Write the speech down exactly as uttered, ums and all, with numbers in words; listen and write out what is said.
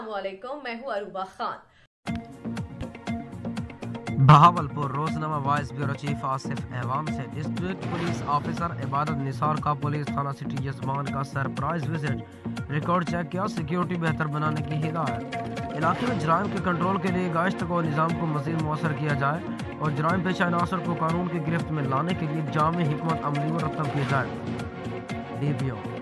अस्सलामुअलैकुम, मैं हूँ अरूबा खान। बहावलपुर रोजनामा वाइस ब्यूरो चीफ आसिफ अहवाम से डिस्ट्रिक्ट पुलिस ऑफिसर इबादत निसार का पुलिस थाना सिटी यजमान का सरप्राइज विजिट, रिकॉर्ड चेक किया, सिक्योरिटी बेहतर बनाने की हिदायत। इलाके में जराइम के कंट्रोल के लिए गश्त को निज़ाम को मज़ीद मौसर किया जाए और जराइम पेशा अनासर को कानून की गिरफ्त में लाने के लिए जामे हिकमत अमली मुरतब किए जाए। D P O